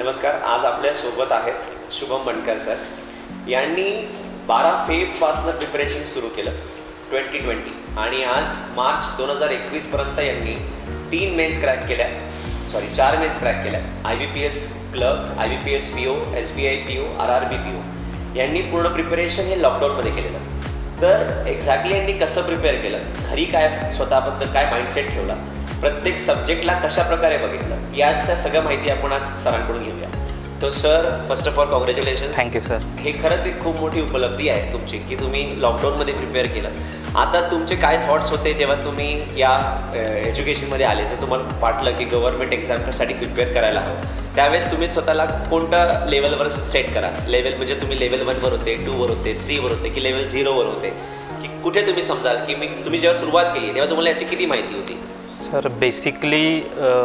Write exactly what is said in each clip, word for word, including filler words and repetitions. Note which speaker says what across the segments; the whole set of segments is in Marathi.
Speaker 1: नमस्कार. आज आपल्या सोबत आहेत शुभम बनकर सर. यांनी बारा फेब्रुवारीपासून प्रिपरेशन सुरू केलं ट्वेंटी ट्वेंटी आणि आज मार्च दोन हजार एकवीसपर्यंत यांनी तीन मेन्स क्रॅक केल्या, सॉरी चार मेन्स क्रॅक केल्या. I B P S clerk, I B P S P O, S B I P O, R R B P O यांनी पूर्ण प्रिपरेशन हे लॉकडाऊनमध्ये केलेलं. तर एक्झॅक्टली यांनी कसं प्रिपेअर केलं, घरी काय स्वतःबद्दल काय माइंडसेट ठेवला, प्रत्येक सब्जेक्टला कशा प्रकारे बघितलं, याच्या सगळ्या माहिती आपण आज सरांकडून घेऊया. तो sir, first of all congratulation.
Speaker 2: Thank you sir.
Speaker 1: हे खरंच एक खूप मोठी उपलब्धी आहे तुमची की तुम्ही लॉकडाऊनमध्ये प्रिपेअर केलं. आता तुमचे काय थॉट्स होते जेव्हा तुम्ही या एज्युकेशनमध्ये आले, जर तुम्हाला वाटलं की गव्हर्नमेंट एक्झामसाठी प्रिपेअर करायला हवं, त्यावेळेस तुम्ही स्वतःला कोणत्या लेवलवर सेट करा? लेवल म्हणजे तुम्ही लेवल वनवर होते, टूवर होते, थ्रीवर होते की लेवल झिरोवर होते, की कुठे तुम्ही समजाल की मी तुम्ही जेव्हा सुरुवात केली तेव्हा तुम्हाला याची किती माहिती होती?
Speaker 2: सर बेसिकली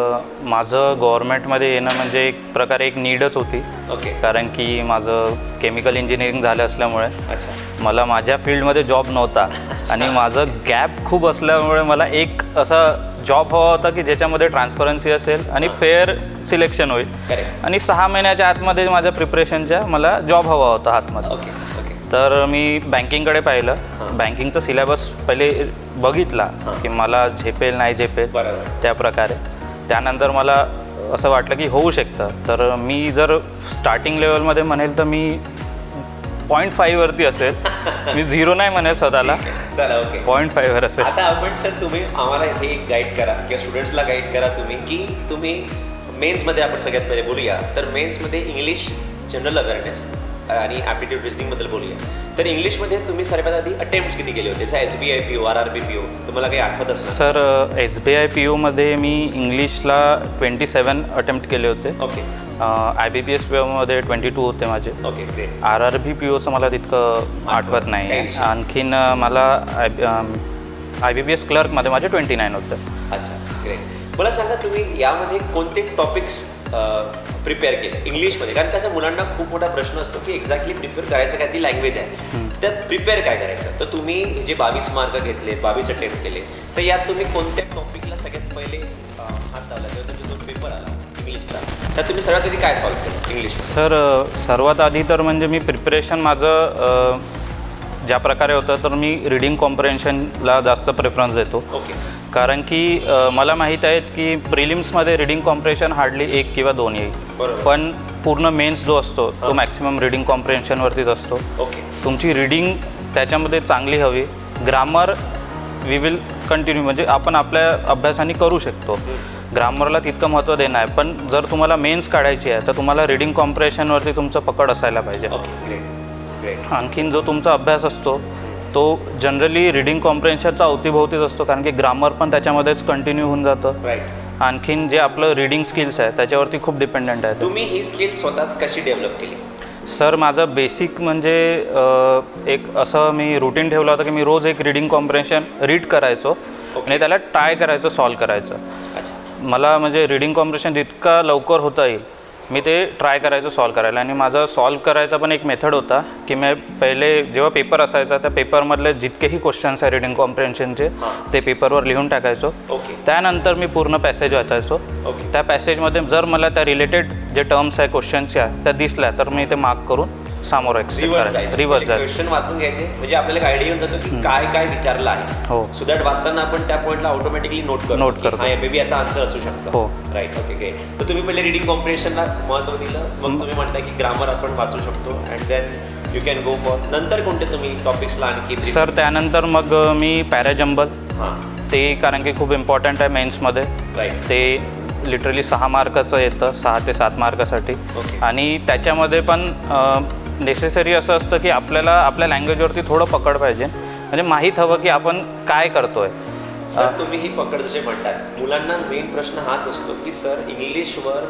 Speaker 2: माझं गव्हर्नमेंटमध्ये येणं म्हणजे एक प्रकारे एक नीडच होती.
Speaker 1: ओके.
Speaker 2: कारण की माझं केमिकल इंजिनिअरिंग झालं असल्यामुळे
Speaker 1: अच्छा
Speaker 2: मला माझ्या फील्डमध्ये जॉब नव्हता आणि माझं गॅप खूप असल्यामुळे मला एक असा जॉब हवा होता की ज्याच्यामध्ये ट्रान्सपरन्सी असेल आणि फेअर सिलेक्शन होईल. आणि सहा महिन्याच्या आतमध्ये माझ्या प्रिपरेशनच्या मला जॉब हवा होता हातमध्ये.
Speaker 1: Okay okay.
Speaker 2: तर मी बँकिंगकडे पाहिलं. बँकिंगचा सिलेबस पहिले बघितला की मला झेपेल नाही झेपेल त्या प्रकारे. त्यानंतर मला असं वाटलं की होऊ शकतं. तर मी जर स्टार्टिंग लेवलमध्ये म्हणेल तर मी पॉईंट फाईव्हवरती असेल. मी झिरो नाही म्हणेल स्वतःला.
Speaker 1: चला ओके.
Speaker 2: पॉईंट फाईव्हवर असेल.
Speaker 1: आता आपण सर तुम्ही आम्हाला हे गाईड करा किंवा स्टुडंट्सला गाईड करा तुम्ही की तुम्ही मेन्समध्ये आपण सगळ्यात पहिले बोलूया. तर मेन्समध्ये इंग्लिश जनरल अवेअरनेस आणि ॲप्टिट्यूड रिजनिंगबद्दल बोलूया. तर इंग्लिशमध्ये तुम्ही सर्वात आधी अटेम्प्ट्स किती केले होते? S B I P O, R R B P O, तुम्हाला काही आठवत असतं?
Speaker 2: Sir S B I P ओमध्ये मी इंग्लिशला ट्वेंटी सेवन अटेम्प्ट केले होते.
Speaker 1: Okay.
Speaker 2: I B P S P ओमध्ये ट्वेंटी टू होते माझे.
Speaker 1: Okay great.
Speaker 2: R R B P ओचं मला तितकं आठवत नाही. आणखीन मला I I B P S क्लर्कमध्ये माझे ट्वेंटी नाईन होतं.
Speaker 1: अच्छा ग्रेट. मला सांगा तुम्ही यामध्ये कोणते टॉपिक्स प्रिपेअर केले इंग्लिशमध्ये? कारण त्याच्या मुलांना खूप मोठा प्रश्न असतो की एक्झॅक्टली प्रिपेअर करायचं काय, ती लँग्वेज आहे, त्यात प्रिपेअर काय करायचं. तर तुम्ही जे बावीस मार्क घेतले, बावीस अटेम्प्ट केले, तर यात तुम्ही कोणत्या टॉपिकला सगळ्यात पहिले हात लावला जेव्हा तुमचा जो पेपर आला इंग्लिशचा, तर तुम्ही सर्वात आधी काय सॉल्व्ह केलं इंग्लिश?
Speaker 2: सर सर्वात आधी तर म्हणजे मी प्रिपरेशन माझं ज्या प्रकारे होतं तर मी रिडिंग कॉम्प्रिहेन्शनला जास्त प्रेफरन्स देतो.
Speaker 1: ओके.
Speaker 2: कारण की मला माहीत आहेत की प्रिलिम्समध्ये रिडिंग कॉम्प्रिहेन्शन हार्डली एक किंवा दोन येईल, पण पूर्ण मेन्स जो असतो तो मॅक्सिमम रिडिंग कॉम्प्रिहेन्शनवरतीच असतो.
Speaker 1: ओके.
Speaker 2: तुमची रिडिंग त्याच्यामध्ये चांगली हवी. ग्रामर वी विल कंटिन्यू, म्हणजे आपण आपल्या अभ्यासाने करू शकतो. ग्रामरला तितकं महत्त्व देणं आहे, पण जर तुम्हाला मेन्स काढायची आहे तर तुम्हाला रिडिंग कॉम्प्रिहेन्शनवरती तुमचं पकड असायला पाहिजे.
Speaker 1: Okay great great.
Speaker 2: आणखीन जो तुमचा अभ्यास असतो तो जनरली रिडिंग कॉम्प्रिहेन्शनचा अवतीभोवतीच असतो, कारण की ग्रामर पण त्याच्यामध्येच कंटिन्यू होऊन जातं.
Speaker 1: राईट.
Speaker 2: आणखीन जे आपलं रिडिंग स्किल्स आहे त्याच्यावरती खूप डिपेंडंट आहे.
Speaker 1: तुम्ही ही स्किल स्वतः कशी डेव्हलप केली?
Speaker 2: सर माझं बेसिक म्हणजे एक असं मी रुटीन ठेवलं होतं की मी रोज एक रिडिंग कॉम्प्रिहेन्शन रीड करायचो आणि त्याला ट्राय करायचं, सॉल्व करायचं.
Speaker 1: अच्छा.
Speaker 2: मला म्हणजे रिडिंग कॉम्प्रिहेन्शन जितका लवकर होता येईल मी ते ट्राय करायचं सॉल्व करायला. आणि माझा सॉल्व करायचा पण एक मेथड होता की मी पहिले जेव्हा पेपर असायचा त्या पेपरमधले जितकेही क्वेश्चन्स आहे रिडिंग कॉम्प्रिहेन्शनचे ते पेपरवर लिहून टाकायचो.
Speaker 1: ओके.
Speaker 2: त्यानंतर मी पूर्ण पॅसेज वाचायचो.
Speaker 1: ओके.
Speaker 2: त्या पॅसेजमध्ये जर मला त्या रिलेटेड जे टर्म्स आहे क्वेश्चनच्या त्या दिसल्या तर मी ते मार्क करून समोर
Speaker 1: रिव्हर्स रिव्हर्स क्वेश्चन वाचून घ्यायचे, म्हणजे आपल्याला एक आयडिया येऊन जातो की काय काय विचारलं आहे.
Speaker 2: हो.
Speaker 1: सो दॅट वाचताना आपण त्या पॉईंटला ऑटोमॅटिकली नोट करतो
Speaker 2: नोट करतो
Speaker 1: हा मे बी याचा आन्सर असू शकतो.
Speaker 2: हो.
Speaker 1: राईट. Okay okay. तर तुम्ही पहिले रिडिंग कॉम्प्रिहेन्शनला महत्त्व दिलं, मग तुम्ही म्हणताय की ग्रामर आपण वाचू शकतो and then you can go for. नंतर कोणते तुम्ही टॉपिक्सला आणखी?
Speaker 2: सर त्यानंतर मग मी पॅराजंबल,
Speaker 1: हां ते
Speaker 2: कारण की खूप इम्पॉर्टंट आहे मेन्समध्ये.
Speaker 1: राईट.
Speaker 2: ते लिटरली सहा मार्काचं येतं, सहा ते सात मार्कासाठी. आणि त्याच्यामध्ये पण नेसेसरी असं असतं की आपल्याला आपल्या लँग्वेजवरती थोडं पकड पाहिजे, म्हणजे माहीत हवं की आपण काय करतोय.
Speaker 1: सर तुम्ही ही पकड जसे म्हणतात, मुलांना मेन प्रश्न हाच असतो की सर इंग्लिशवर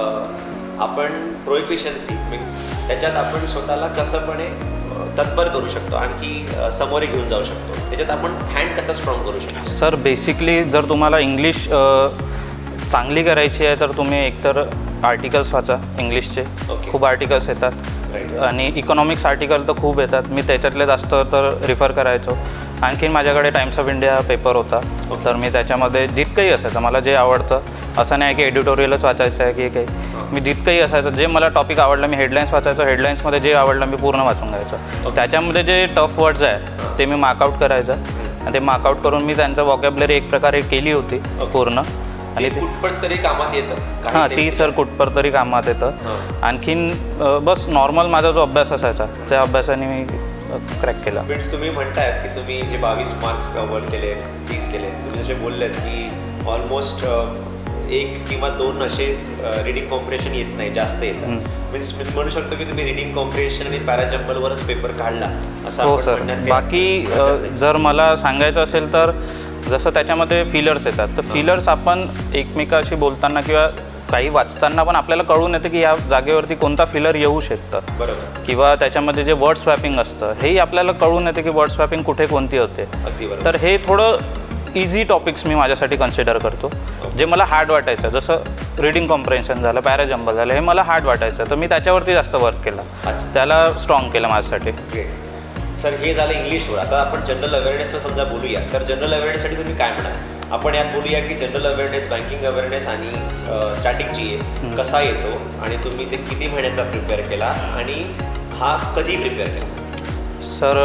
Speaker 1: आपण प्रोफिशियन्सी मीन्स त्याच्यात आपण स्वतःला कसंपणे तत्पर करू शकतो, आणखी समोर घेऊन जाऊ शकतो, त्याच्यात आपण हँड कसा स्ट्रॉंग करू शकतो?
Speaker 2: सर बेसिकली जर तुम्हाला इंग्लिश चांगली करायची आहे तर तुम्ही एकतर आर्टिकल्स वाचा इंग्लिशचे. खूप आर्टिकल्स येतात आणि इकॉनॉमिक्स आर्टिकल तर खूप येतात, मी त्याच्यातले जास्त तर रिफर करायचो. आणखीन माझ्याकडे टाइम्स ऑफ इंडिया पेपर होता, तर मी त्याच्यामध्ये जितकंही असायचं मला जे आवडतं असं नाही की एडिटोरियलच वाचायचं आहे की काही, मी जितकंही असायचं जे मला टॉपिक आवडलं मी हेडलाईन्स वाचायचो, हेडलाईन्समध्ये जे आवडलं मी पूर्ण वाचून घ्यायचं. त्याच्यामध्ये जे टफ वर्ड्स आहे ते मी मार्कआउट करायचं आणि ते मार्कआउट करून मी त्यांचं वॉकॅब्युलरी एक प्रकारे केली होती पूर्ण.
Speaker 1: आणि कुठपट तरी कामात येतं.
Speaker 2: हां, ती सर कुठपर तरी कामात येतं. आणखीन बस नॉर्मल माझा जो अभ्यास असायचा त्या अभ्यासाने मी क्रॅक केला.
Speaker 1: मीन्स तुम्ही म्हणतायत की तुम्ही जे बावीस मार्क्स कव्हर केले, तीस केले, तुम्ही जसे बोललेत की ऑलमोस्ट एक किंवा दोन असे रिडिंग कॉम्प्रिहेन्शन येत नाही, जास्त येतात. मीन्स मी म्हणू शकतो की तुम्ही रिडिंग कॉम्प्रिहेन्शन आणि पॅराजम्पलवरच पेपर काढला असं.
Speaker 2: हो सर. बाकी जर मला सांगायचं असेल तर जसं त्याच्यामध्ये फिलर्स येतात, तर फिलर्स आपण एकमेकाशी बोलताना किंवा काही वाचताना पण आपल्याला कळून येतं की या जागेवरती कोणता फिलर येऊ शकतं. बरोबर. किंवा त्याच्यामध्ये जे वर्ड स्वॅपिंग असतं हेही आपल्याला कळून येतं की वर्ड स्वॅपिंग कुठे कोणती होते. तर हे थोडं इझी टॉपिक्स मी माझ्यासाठी कन्सिडर करतो. जे मला हार्ड वाटायचं, जसं रिडिंग कॉम्प्रिहेन्शन झालं, पॅराजम्बल झालं, हे मला हार्ड वाटायचं, तर मी त्याच्यावरती जास्त वर्क केला, त्याला स्ट्रॉंग केलं माझ्यासाठी.
Speaker 1: सर हे झालं इंग्लिशवर. आता आपण जनरल अवेअरनेसवर समजा बोलूया, तर जनरल अवेअरनेससाठी तुम्ही काय म्हणाल? आपण यात बोलूया की जनरल अवेअरनेस, बँकिंग अवेअरनेस आणि स्टॅटिक जी ए कसा येतो आणि तुम्ही ते किती महिन्याचा प्रिपेअर केला आणि हा कधी प्रिपेअर केला?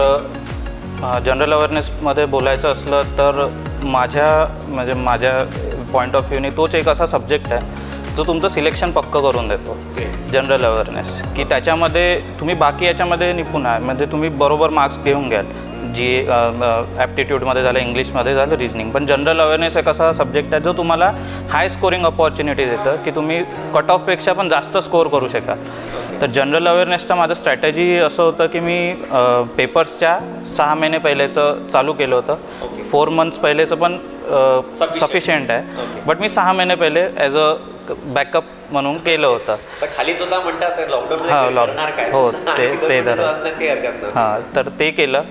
Speaker 2: सर जनरल अवेअरनेसमध्ये बोलायचं असलं तर माझ्या म्हणजे माझ्या पॉईंट ऑफ व्ह्यूने तोच एक असा सब्जेक्ट आहे जो तुमचं सिलेक्शन पक्क करून देतो, जनरल अवेअरनेस. की त्याच्यामध्ये तुम्ही बाकी याच्यामध्ये निपुण आहे, म्हणजे तुम्ही बरोबर मार्क्स घेऊन घ्याल, जी ॲप्टिट्यूडमध्ये झालं, इंग्लिशमध्ये झालं, रिजनिंग. पण जनरल अवेअरनेस एक असा सब्जेक्ट आहे जो तुम्हाला हाय स्कोरिंग अपॉर्च्युनिटी देतं की तुम्ही कट ऑफपेक्षा पण जास्त स्कोअर करू शकाल. तर जनरल अवेअरनेसचं माझं स्ट्रॅटेजी असं होतं की मी पेपर्सच्या सहा महिने पहिलेचं चालू केलं होतं. फोर मंथ्स पहिलेचं पण सफिशियंट आहे, बट मी सहा महिने पहिले ॲज अ बॅकअप म्हणून केलं होतं.
Speaker 1: खालीच होता म्हणतात लॉकडाऊन.
Speaker 2: हां, लॉकडाऊन. हो, ते ते तर हां, तर ते केलं.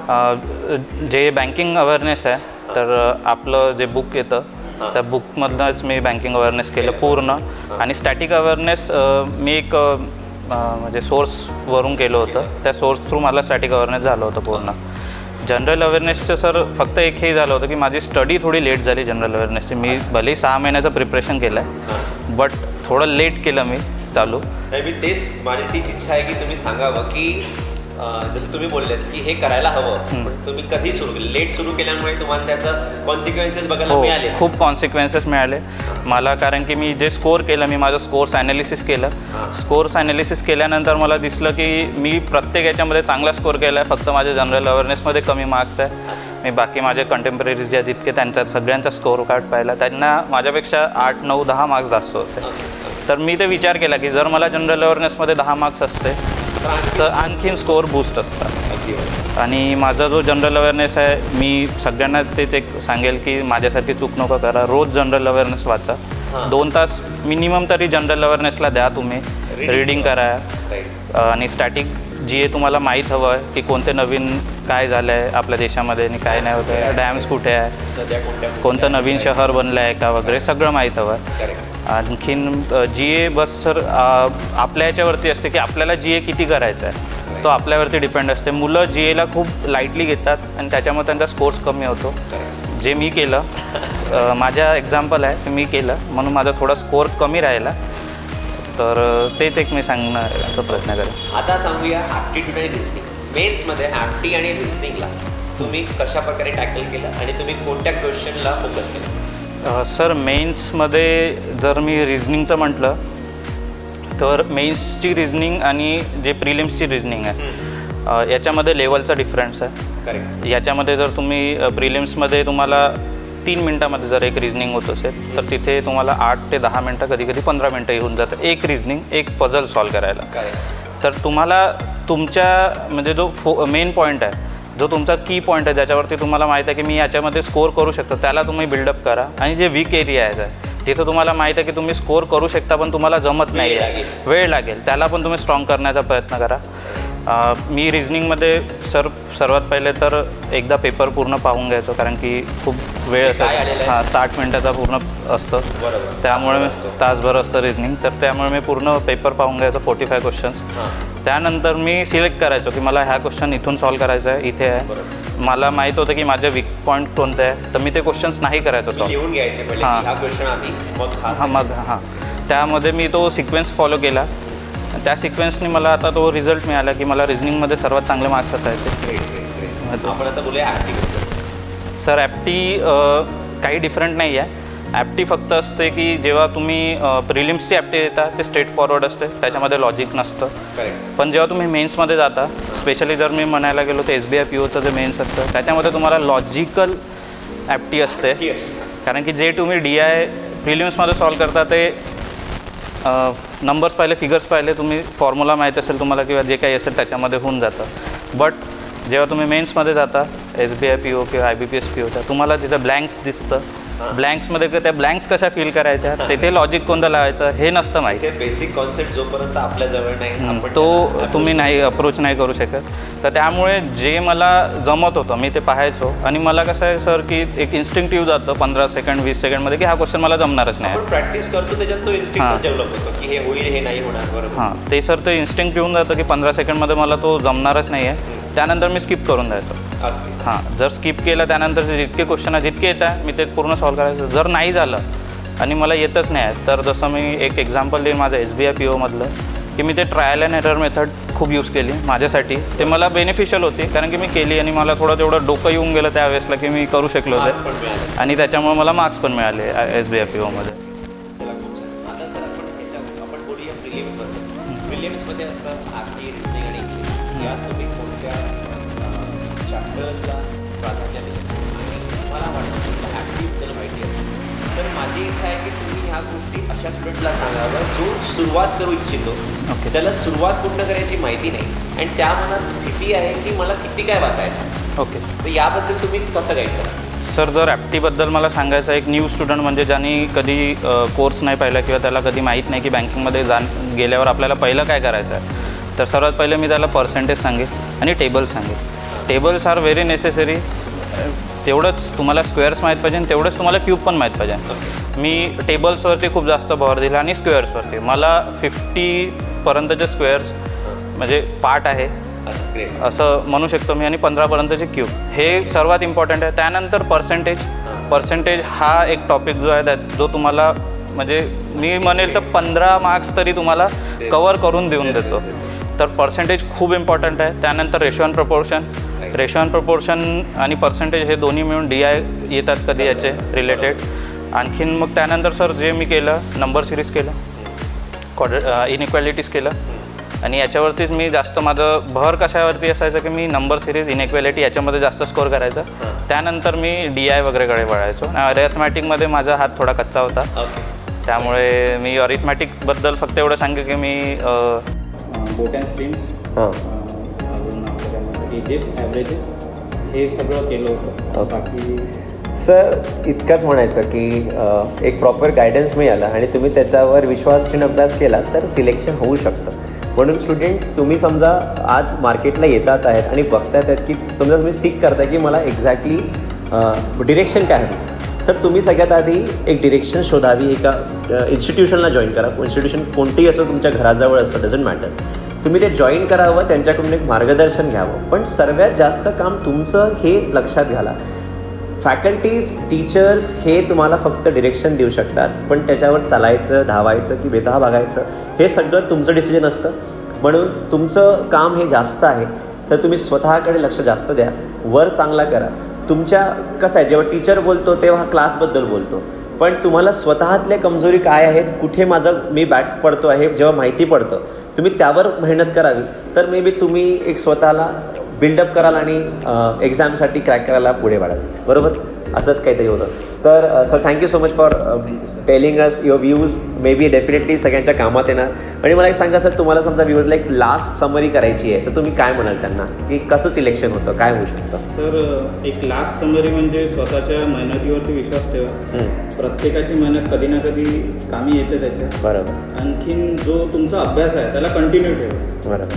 Speaker 2: जे बँकिंग अवेअरनेस आहे, तर आपलं जे बुक येतं त्या बुकमधनंच मी बँकिंग अवेअरनेस केलं पूर्ण. आणि स्टॅटिक अवेअरनेस मी एक म्हणजे सोर्सवरून केलं होतं, त्या सोर्स थ्रू मला स्टॅटिक अवेअरनेस झालं होतं पूर्ण. जनरल अवेअरनेसचं सर फक्त एक हे झालं होतं की माझी स्टडी थोडी लेट झाली जनरल अवेअरनेसची. मी भलेही सहा महिन्याचं प्रिपरेशन केलं आहे, बट थोडं लेट केलं मी चालू.
Speaker 1: मी तेच माझी तीच इच्छा आहे की तुम्ही सांगावं की जसं तुम्ही बोललेत की हे करायला हवं, पण तुम्ही कधी सुरू केलं? लेट सुरू केल्यामुळे तुम्हाला त्याचं कॉन्सिक्वेन्सेस बघायला मिळाले?
Speaker 2: खूप कॉन्सिक्वेन्सेस मिळाले मला, कारण की मी जे स्कोअर केलं, मी माझं स्कोर्स ॲनालिसिस केलं. स्कोर्स ॲनालिसिस केल्यानंतर मला दिसलं की मी प्रत्येक याच्यामध्ये चांगला स्कोअर केला आहे, फक्त माझ्या जनरल अवेअरनेसमध्ये कमी मार्क्स आहे. मी बाकी माझे कंटेम्पररीज ज्या जितके त्यांच्यात सगळ्यांचा स्कोअर कार्ड पाहिला, त्यांना माझ्यापेक्षा आठ नऊ दहा मार्क्स जास्त होते. तर मी ते विचार केला की जर मला जनरल अवेअरनेसमध्ये दहा मार्क्स असते तर आणखीन स्कोअर बूस्ट असतात. आणि माझा जो जनरल अवेअरनेस आहे, मी सगळ्यांना तेच एक सांगेल की माझ्यासारखी चूक नको करा. रोज जनरल अवेअरनेस वाचा, दोन तास मिनिमम तरी जनरल अवेअरनेसला द्या तुम्ही. रीडिंग करा. आणि स्टॅटिक जी आहे तुम्हाला माहीत हवं आहे की कोणते नवीन काय झालं आहे आपल्या देशामध्ये आणि काय नाही होतं आहे, डॅम्स कुठे आहे, कोणतं नवीन शहर बनलं आहे का वगैरे सगळं माहीत हवं आहे. आणखीन जी ए बस सर आपल्या याच्यावरती असते की आपल्याला जी ए किती करायचं आहे, तो आपल्यावरती डिपेंड असते. मुलं जी एला खूप लाईटली घेतात आणि त्याच्यामुळे त्यांचा स्कोर्स कमी होतो. जे मी केलं, माझ्या एक्झाम्पल आहे, मी केलं म्हणून माझा थोडा स्कोअर कमी राहिला. तर तेच एक मी सांगण्याचा प्रयत्न करेन.
Speaker 1: आता सांगूया ॲप्टिट्यूड आणि रिझनिंग. मेन्समध्ये ॲप्टी आणि रिझनिंगला तुम्ही कशा प्रकारे टॅकल केलं आणि तुम्ही कोणत्या क्वेश्चनला फोकस केलं?
Speaker 2: सर मेन्समध्ये जर मी रिझनिंगचं म्हटलं तर मेन्सची रिझनिंग आणि जे प्रिलिम्सची रिझनिंग आहे याच्यामध्ये लेवलचा डिफरन्स आहे. करेक्ट. याच्यामध्ये जर तुम्ही प्रिलिम्समध्ये तुम्हाला तीन मिनटामध्ये जर एक रिझनिंग होत असेल तर तिथे तुम्हाला आठ ते दहा मिनटं कधी कधी पंधरा मिनटं येऊन जातं एक रिझनिंग, एक पझल सॉल्व करायला. तर तुम्हाला तुमच्या म्हणजे जो फो मेन पॉईंट आहे, जो तुमचा की पॉईंट आहे, ज्याच्यावरती तुम्हाला माहीत आहे की मी याच्यामध्ये स्कोअर करू शकतो, त्याला तुम्ही बिल्डअप करा. आणि जे वीक एरिया आहे जिथं तुम्हाला माहीत आहे की तुम्ही स्कोअर करू शकता पण तुम्हाला जमत नाही आहे, वेळ लागेल, त्याला पण तुम्ही स्ट्रॉंग करण्याचा प्रयत्न करा. अ, मी रिझनिंगमध्ये सर सर्वात पहिले तर एकदा पेपर पूर्ण पाहून घ्यायचो, कारण की खूप वेळ
Speaker 1: काय आलेलं
Speaker 2: असायचा.
Speaker 1: आहे?
Speaker 2: हां, साठ मिनटाचा पूर्ण असतं.
Speaker 1: बरोबर.
Speaker 2: त्यामुळे मी
Speaker 1: असतो.
Speaker 2: तासभर असतं रिझनिंग, तर त्यामुळे मी पूर्ण पेपर पाहून घ्यायचो, फोर्टी फाय क्वेश्चन्स.
Speaker 1: हां.
Speaker 2: त्यानंतर मी सिलेक्ट करायचो की मला ह्या क्वेश्चन इथून सॉल्व करायचं आहे, इथे आहे.
Speaker 1: बरोबर.
Speaker 2: मला माहीत होतं की माझे वीक पॉईंट कोणते आहे, तर मी ते क्वेश्चन्स नाही करायचो
Speaker 1: मी
Speaker 2: सॉल्व.
Speaker 1: लिहून घ्यायचे पहिले
Speaker 2: हां.
Speaker 1: की हा क्वेश्चन आधी मग हा
Speaker 2: हां, मग हां त्यामध्ये मी तो सिक्वेन्स फॉलो केला. त्या सिक्वेन्सने मला आता तो रिझल्ट मिळाला की मला रिझनिंगमध्ये सर्वात चांगले मार्क्स असायचे.
Speaker 1: Great great great. आपण आता बोलूया ॲप्टी.
Speaker 2: सर ॲप्टी काही डिफरंट नाही आहे. ॲप्टी फक्त असते की जेव्हा तुम्ही प्रिलिम्सची ॲप्टी देता ते स्ट्रेट फॉरवर्ड असते, त्याच्यामध्ये लॉजिक नसतं.
Speaker 1: करेक्ट.
Speaker 2: पण जेव्हा तुम्ही मेन्समध्ये जाता, स्पेशली जर मी म्हणायला गेलो तर एस बी आय पी ओचं जे मेन्स असतं त्याच्यामध्ये तुम्हाला लॉजिकल ॲप्टी असते.
Speaker 1: येस.
Speaker 2: कारण की जे तुम्ही डी आय प्रिलिम्समध्ये सॉल्व करता ते नंबर्स पाहिले, फिगर्स पाहिले, तुम्ही फॉर्म्युला माहीत असेल तुम्हाला किंवा जे काही असेल त्याच्यामध्ये होऊन जातं. बट जेव्हा तुम्ही मेन्समध्ये जाता S B I P O किंवा I B P S P ओच्या, तुम्हाला तिथं ब्लँक्स दिसतं. ब्लँक्समध्ये त्या ब्लँक्स कशा फिल करायच्या, तेथे लॉजिक कोणतं लावायचं हे नसतं माहिती.
Speaker 1: बेसिक कॉन्सेप्ट जोपर्यंत आपल्या जवळ नाही आपण
Speaker 2: तो
Speaker 1: त्याला
Speaker 2: तुम्ही नाही अप्रोच नाही करू शकत. तर त्यामुळे जे मला जमत होतं मी ते पाहायचो. आणि मला कसं आहे सर की एक इन्स्टिंक्टिव्ह जातं पंधरा सेकंड वीस सेकंडमध्ये की हा क्वेश्चन मला जमणारच नाही.
Speaker 1: आपण प्रॅक्टिस करतो त्याच्यात तो इन्स्टिंक्ट डेव्हलप होतो की हे होईल हे नाही होणार. बरोबर.
Speaker 2: हां, ते सर ते इन्स्टिंक्ट येऊन जातं की पंधरा सेकंडमध्ये मला तो जमणारच नाही आहे. त्यानंतर मी स्किप करून द्यायचो.
Speaker 1: अगदी.
Speaker 2: हां, जर स्किप केलं त्यानंतरचे जितके क्वेश्चन जितके येतात मी ते पूर्ण सॉल्व करायचं. जर नाही झालं आणि मला येतच नाही आहे तर जसं मी एक एक्झाम्पल देईन माझं एस बी आय पी ओमधलं की मी ते ट्रायल अँड एरर मेथड खूप यूज केली माझ्यासाठी. ते मला बेनिफिशियल होती कारण की मी केली आणि मला थोडं तेवढं डोकं येऊन गेलं त्यावेळेसला की मी करू शकलो होते आणि त्याच्यामुळे मला मार्क्स पण मिळाले एस बी आय पी ओमध्ये.
Speaker 1: चला खूप छान. आता सर आपण ह्याच्या आपण बोलूया प्रिलिम्सबद्दल. प्रिलिम्समध्ये असतं आरटी, रिझनिंग आणि इंग्लिश. यात तुम्ही कोणत्या चॅप्टर्सला प्राधान्य दिलं आणि मला वाटतं तुम्हाला ॲक्टिव्हबद्दल माहिती असेल. सर माझी इच्छा आहे की तुम्ही ह्या गोष्टी अशा स्टुडंटला सांगावं जो सुरुवात करू इच्छितो.
Speaker 2: ओके.
Speaker 1: त्याला सुरुवात कुठनं करायची माहिती नाही आणि त्या मनात भीती आहे की मला किती काय वाचायचं.
Speaker 2: ओके.
Speaker 1: तर याबद्दल तुम्ही कसं गाईड करा.
Speaker 2: सर जर ॲप्टीबद्दल मला सांगायचं एक न्यू स्टुडंट म्हणजे ज्यांनी कधी कोर्स नाही पाहिला किंवा त्याला कधी माहीत नाही की बँकिंगमध्ये जाण गेल्यावर आपल्याला पहिलं काय करायचं आहे, तर सर्वात पहिले मी त्याला पर्सेंटेज सांगेन आणि टेबल सांगेन. Tables are very necessary. तेवढंच तुम्हाला स्क्वेअर्स माहीत पाहिजे आणि तेवढंच तुम्हाला क्यूब पण माहीत पाहिजे. मी टेबल्सवरती खूप जास्त भर दिला आणि स्क्वेअर्सवरती. मला फिफ्टीपर्यंतचे स्क्वेअर्स म्हणजे पार्ट आहे असं म्हणू शकतो मी आणि पंधरापर्यंतचे क्यूब हे सर्वात इम्पॉर्टंट आहे. त्यानंतर पर्सेंटेज. पर्सेंटेज हा एक टॉपिक जो आहे त्यात जो तुम्हाला म्हणजे मी म्हणेल तर पंधरा मार्क्स तरी तुम्हाला कवर करून देऊन देतो. तर पर्सेंटेज खूप इम्पॉर्टंट आहे. त्यानंतर ratio and proportion. Ratio and proportion आणि पर्सेंटेज हे दोन्ही मिळून डी आय येतात कधी याचे रिलेटेड. आणखीन मग त्यानंतर सर जे मी केलं नंबर सिरीज केलं, क्वाड्र इनइक्वॅलिटीज केलं आणि याच्यावरतीच मी जास्त माझं भर कशावरती असायचं की मी नंबर सिरीज इनइक्वॅलिटी याच्यामध्ये जास्त स्कोअर करायचा. त्यानंतर मी डी आय वगैरेकडे वळायचो. अरिथमॅटिकमध्ये माझा हात थोडा कच्चा होता त्यामुळे मी अरिथमॅटिकबद्दल फक्त एवढं सांगेन की मी बोट अँड स्ट्रीम्स अजून आपल्यामध्ये एजेस ॲव्हरेजेस हे सगळं केलं होतं. बाकी
Speaker 1: सर इतकंच म्हणायचं की एक प्रॉपर गायडन्स मिळाला आणि तुम्ही त्याच्यावर विश्वास ठेवून अभ्यास केला तर सिलेक्शन होऊ शकतं. म्हणून स्टुडंट तुम्ही समजा आज मार्केटला येतात आहेत आणि बघतात आहेत की समजा तुम्ही सीक करताय की मला एक्झॅक्टली डिरेक्शन काय आहे, तर तुम्ही सगळ्यात आधी एक डिरेक्शन शोधावी. एका इन्स्टिट्यूशनला जॉईन करा. इन्स्टिट्यूशन कोणतेही असं तुमच्या घराजवळ असं डझंट मॅटर. तुम्ही ते जॉईन करावं, त्यांच्याकडून एक मार्गदर्शन घ्यावं. पण सर्वात जास्त काम तुमचं हे लक्षात घ्याला. फॅकल्टीज टीचर्स हे तुम्हाला फक्त डिरेक्शन देऊ शकतात पण त्याच्यावर चालायचं धावायचं की बेतहा बघायचं हे सगळं तुमचं डिसिजन असतं. म्हणून तुमचं काम हे जास्त आहे तर तुम्ही स्वतःकडे लक्ष जास्त द्या. वर चांगला करा. तुमच्या कसं आहे जेव्हा टीचर बोलतो तेव्हा क्लासबद्दल बोलतो पण तुम्हाला स्वतःतल्या कमजोरी काय आहेत, कुठे माझं मी बॅक पडतो आहे जेव्हा माहिती पडतं तुम्ही त्यावर मेहनत करावी तर मे बी तुम्ही एक स्वतःला बिल्डअप कराल आणि एक्झामसाठी क्रॅक करायला पुढे वाढाल. बरोबर असंच काहीतरी होतं. तर sir thank you so much for telling us your views. Maybe definitely सगळ्यांच्या कामात येणार. आणि मला एक सांगा सर तुम्हाला समजा व्ह्यूजला एक लास्ट समरी करायची आहे तर तुम्ही काय म्हणाल त्यांना की कसं सिलेक्शन होतं, काय होऊ शकतं?
Speaker 2: सर एक लास्ट समरी म्हणजे स्वतःच्या मेहनतीवरती विश्वास ठेवा. प्रत्येकाची मेहनत कधी ना कधी कामी येते त्याच्या.
Speaker 1: बरोबर.
Speaker 2: आणखीन जो तुमचा अभ्यास आहे त्याला कंटिन्यू ठेवा.
Speaker 1: बरोबर.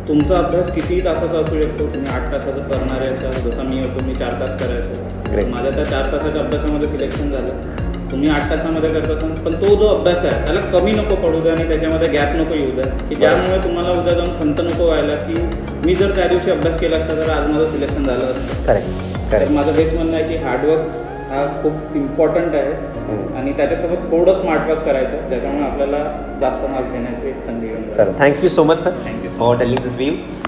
Speaker 3: तुमचा अभ्यास किती तासाचा असू शकतो. तुम्ही आठ तासाचं करणारे असाल, जसं मी होतो मी चार तास करायचो. माझ्या त्या चार तासाच्या अभ्यासामध्ये सिलेक्शन झालं. तुम्ही आठ तासामध्ये करत असाल, पण तो जो अभ्यास आहे त्याला कमी नको पडू द्या आणि त्याच्यामध्ये गॅप नको येऊ द्या, की ज्यामुळे तुम्हाला उद्या जाऊन खंत नको व्हायला की मी जर त्या दिवशी अभ्यास केला असता तर आज माझं सिलेक्शन झालं असतं.
Speaker 1: Correct correct.
Speaker 3: माझं हेच म्हणणं आहे की हार्डवर्क हा खूप इम्पॉर्टंट आहे आणि त्याच्यासोबत थोडं स्मार्टवर्क करायचं, ज्याच्यामुळे आपल्याला जास्त मार्क्स घेण्याची एक संधी मिळेल.
Speaker 1: चला, thank you so much sir
Speaker 3: thank you
Speaker 1: for telling this view.